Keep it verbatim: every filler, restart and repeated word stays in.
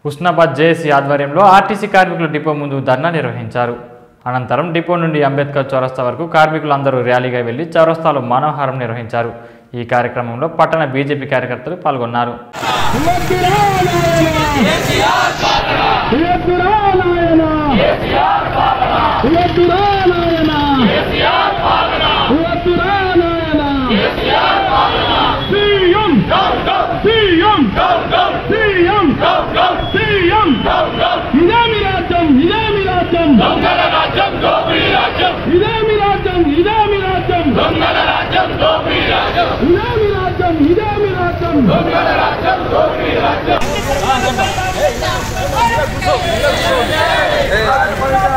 Husnabad JAC ఆధ్వర్యంలో RTC కార్మికులు depot ముందు ధర్నా నిర్వహించారు. అనంతరం డిపో నుండి అంబేద్కర్ చౌరస్తా వరకు కార్మికులందరూ ర్యాలీగా వెళ్లి చౌరస్తాలో మానవహారం నిర్వహించారు. ఈ కార్యక్రమంలో పట్టణ బీజేపీ కార్యకర్తలు పాల్గొన్నారు. Hey,